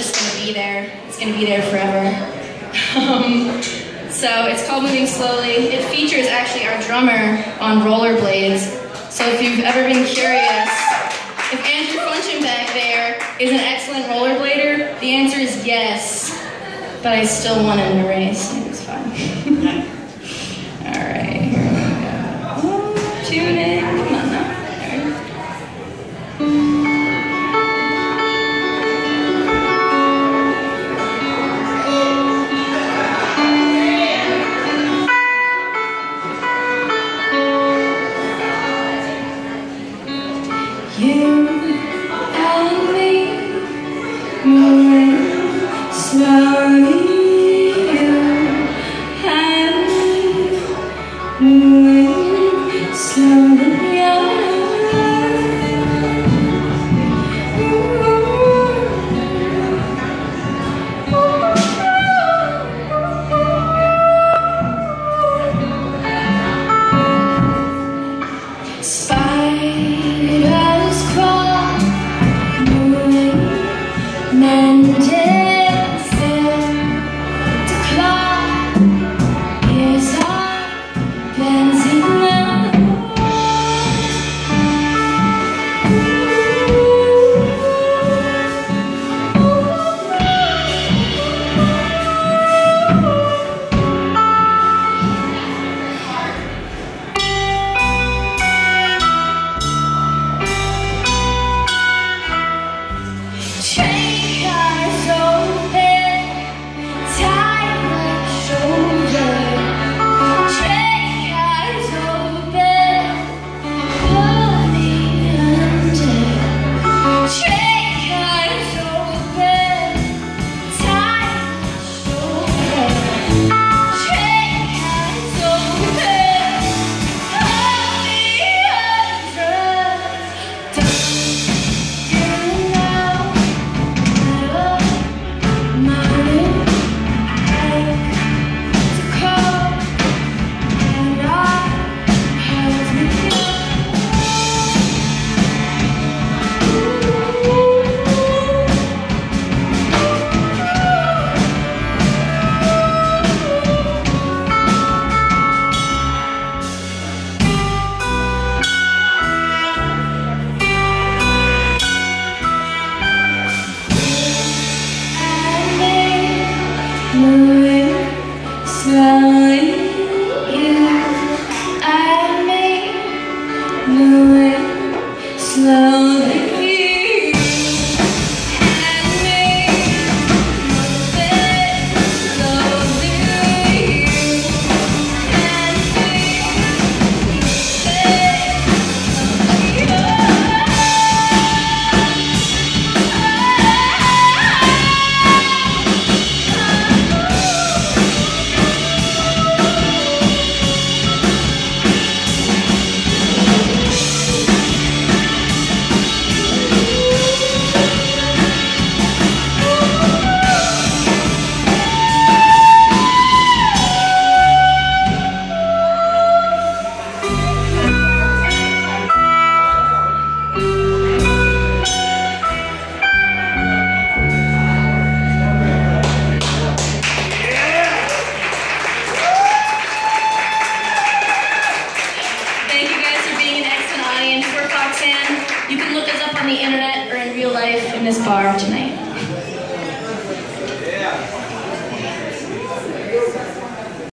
just going to be there. It's going to be there forever. So it's called Moving Slowly. It features actually our drummer on rollerblades. So if you've ever been curious, if Andrew Funchen back there is an excellent rollerblader, the answer is yes. But I still won in the race. It was fun. All right, here we go. Oh, tune in. Come on now. You and me moving slowly. You and me moving slowly. Foxanne. You can look us up on the internet or in real life in this bar tonight.